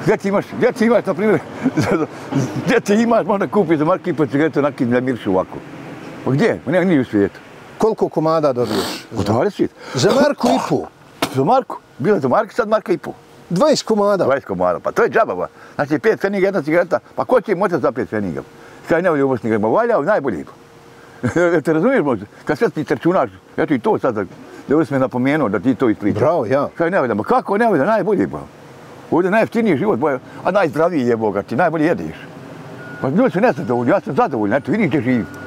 Gdje ti imaš, na primjer, gdje ti imaš, možda kupiš za marku i po cigaretu, onaki da mirišu ovako. Pa gdje? Ma nema nije u svijetu. Koliko komada dobiješ? Od 20. Za marku i pol? Za marku. Bilo je za marku, sad marka i pol. 20 komada? 20 komada, pa to je džaba. Znači 5 pfeniga, jedna cigareta, pa ko će im moćati za 5 pfeniga? Kaj ne volje uvoznika, ma valjao, najbolji. Te razumiješ možda? Kad sve ti računaš, ja ti to sad, da si me napomenuo da ti to ispričaš. Bravo, ja. Kaj ne volje, ma kako ne volje, najbolji ba. Ovdje najjeftiniji život, a najzdraviji je Boga, ti najbolje jedeš. Pa ljudi su nezadovoljni, ja sam zadovoljan, eto vidim gdje živim.